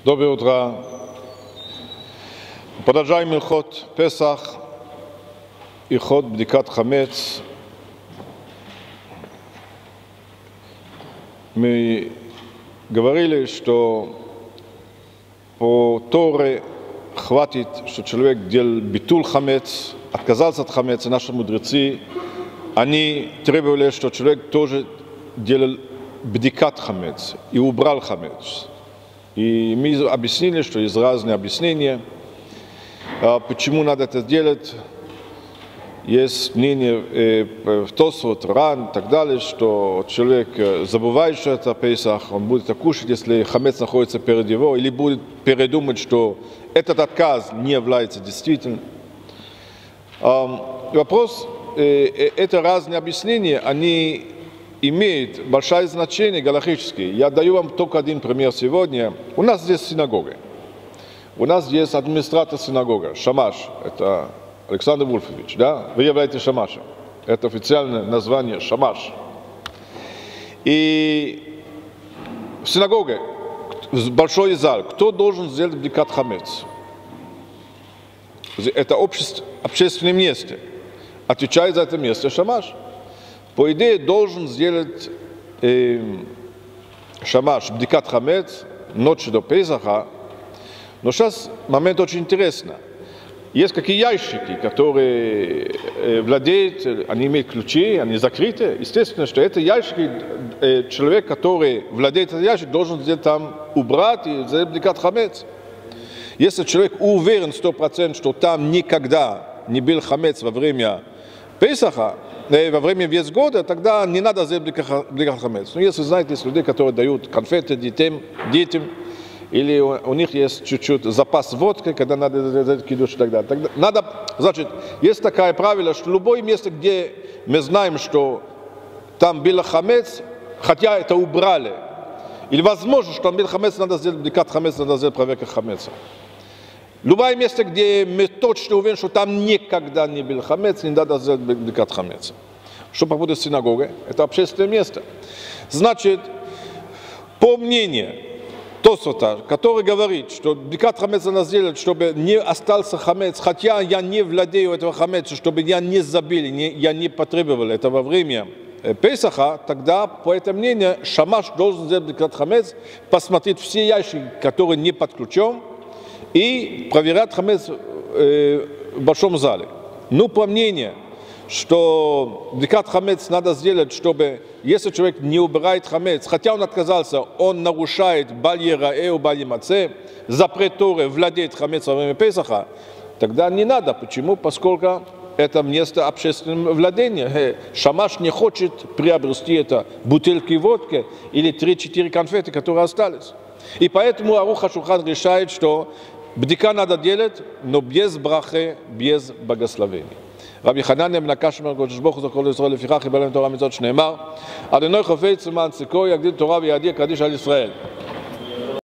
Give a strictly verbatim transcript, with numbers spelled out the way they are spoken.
Доброе утро. Продолжаем Илхот Песах, Илхот Бдикат Хамец. Мы говорили, что по Торе хватит, что человек делал битуль хамец, отказался от хамеца. Наши мудрецы, они требовали, что человек тоже делал бдикат хамец и убрал хамец. И мы объяснили, что есть разные объяснения, почему надо это делать. Есть мнение в Тосфот, Ран и так далее, что человек, забывает, что это Песах, он будет это кушать, если хамец находится перед его, или будет передумать, что этот отказ не является действительным. Вопрос, это разные объяснения, они имеют большое значение галахическое. Я даю вам только один пример сегодня. У нас здесь синагога. У нас есть администратор синагога, Шамаш, это Александр Вульфович, да? Вы являетесь Шамашем. Это официальное название Шамаш. И в синагоге, большой зал, кто должен сделать бдикат хамец? Это общество, общественное место. Отвечает за это место Шамаш. По идее, должен сделать э, Шамаш бдикат хамец ночью до Песаха. Но сейчас момент очень интересный. Есть какие ящики, которые э, владеют, они имеют ключи, они закрыты. Естественно, что это ящики, э, человек, который владеет этим ящиком, должен сделать там убрать и сделать бдикат хамец. Если человек уверен сто процентов, что там никогда не был хамец во время Песаха, во время весь года, тогда не надо сделать бдикат хамец. Но если знаете, есть люди, которые дают конфеты детям, детям или у, у них есть чуть-чуть запас водки, когда надо сделать кидуш и так далее. Тогда надо, значит, есть такое правило, что любое место, где мы знаем, что там был хамец, хотя это убрали, или возможно, что там был хамец, надо сделать бдикат хамец, надо сделать проверку хамеца. Любое место, где мы точно уверены, что там никогда не был хамец, не надо сделать бдикат хамеца. Что по поводу синагоги? Это общественное место. Значит, по мнению Тосфота, который говорит, что бдикат хамец надо сделать, чтобы не остался хамец, хотя я не владею этого хамеца, чтобы я не забил, не, я не потребовал это во время Песаха, тогда, по этому мнению, Шамаш должен сделать бдикат хамец, посмотреть все ящики, которые не под ключом, и проверять хамец э, в большом зале. Ну, по мнению, что бдикат хамец надо сделать, чтобы, если человек не убирает хамец, хотя он отказался, он нарушает баль раэ, баль маце, запрет Торы владеет хамец во время Песаха, тогда не надо. Почему? Поскольку это место общественного владения. Шамаш не хочет приобрести это бутылки водки или три-четыре конфеты, которые остались. И поэтому Арух ха-Шулхан решает, что бдика надо делать, но без брахи, без благословения. רבי חנניה בן הקש אומר הקדוש ברוך הוא זכור לישראל לפיכך קיבל להם תורה מצוות שנאמר אדוני חפץ למען צדקו יגדיל תורה ויהדיר קדיש על ישראל.